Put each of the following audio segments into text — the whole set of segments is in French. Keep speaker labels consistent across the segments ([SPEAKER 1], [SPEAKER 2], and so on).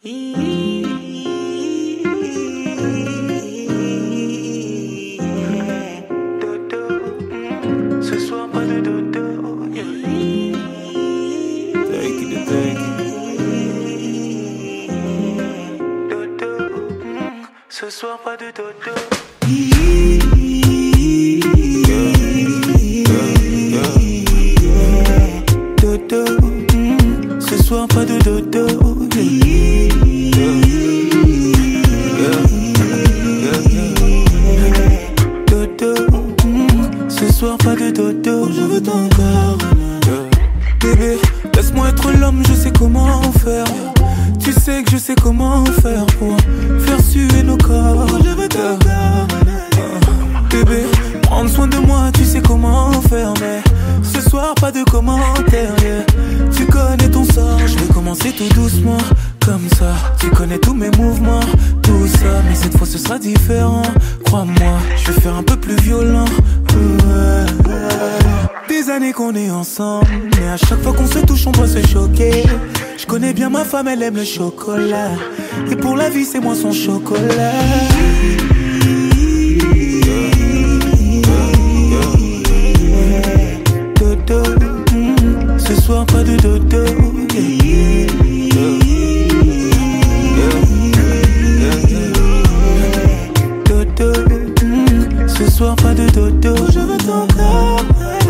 [SPEAKER 1] Ce soir pas de dodo. Take it. Dodo. Ce soir pas de dodo. Dodo. Ce soir pas de dodo. Ce soir pas de dodo, je veux ton corps. Bébé, laisse-moi être l'homme, je sais comment faire. Tu sais que je sais comment faire pour faire suer nos corps. Je veux ton corps. Bébé, prendre soin de moi, tu sais comment faire. Mais ce soir pas de commentaires, yeah. Tu connais ton sort, je vais commencer tout doucement. Comme ça, tu connais tous mes mouvements, tout ça. Mais cette fois ce sera différent, crois-moi. Je vais faire un peu plus violent. Des années qu'on est ensemble, mais à chaque fois qu'on se touche on doit se choquer. Je connais bien ma femme, elle aime le chocolat. Et pour la vie c'est moi son chocolat. Dodo, ce soir pas de dodo. Ce soir pas de dodo, je veux ton corps.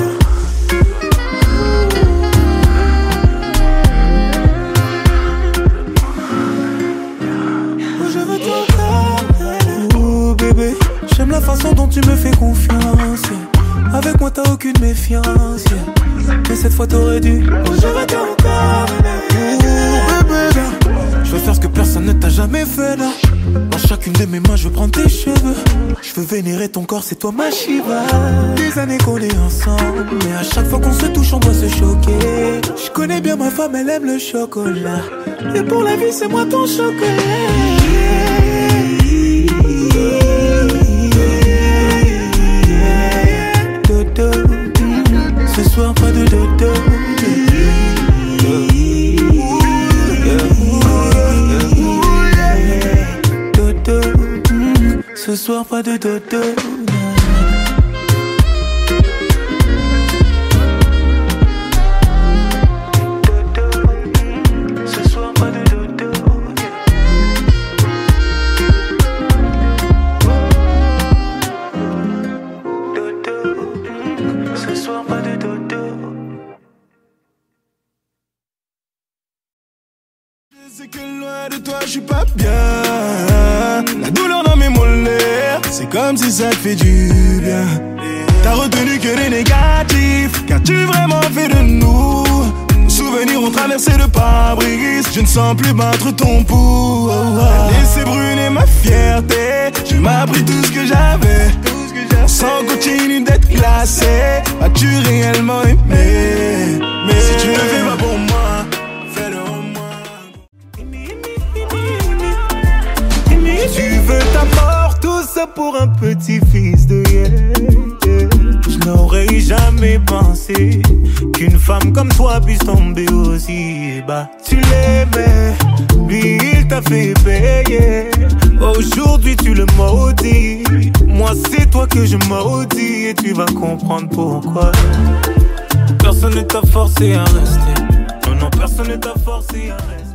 [SPEAKER 1] Je veux ton corps. Oh bébé, j'aime la façon dont tu me fais confiance. Avec moi t'as aucune méfiance. Mais cette fois t'aurais dû. Je veux ton corps. Oh bébé, je veux faire ce que personne ne t'a jamais fait là. Dans chacune de mes mains je veux prendre tes cheveux. Je veux vénérer ton corps, c'est toi ma Shiva. Des années qu'on est ensemble, mais à chaque fois qu'on se touche on doit se choquer. Je connais bien ma femme, elle aime le chocolat. Et pour la vie c'est moi ton chocolat. Dodo, ce soir pas de dodo. Ce soir pas de dodo. Ce soir pas de dodo. Dodo. Ce soir pas de dodo.
[SPEAKER 2] Je sais que loin de toi je suis pas bien. La douleur dans mes molaires, c'est comme si ça te fait du bien. T'as retenu que les négatifs, qu'as-tu vraiment fait de nous? Nos souvenirs ont traversé le pare-brise, je ne sens plus battre ton pouls. T'as laissé brûler ma fierté, tu m'as pris tout ce que j'avais. Sans continue d'être glacé, as-tu réellement aimé? Mais si tu le fais pas pour moi, fais-le en moi.
[SPEAKER 1] Tu veux ta mort, tout ça pour un petit fils de Je n'aurais jamais pensé qu'une femme comme toi puisse tomber aussi bas. Tu l'aimais, lui il t'a fait payer. Aujourd'hui tu le maudis. Moi c'est toi que je maudis. Et tu vas comprendre pourquoi. Personne ne t'a forcé à rester. Non, non, personne ne t'a forcé à rester.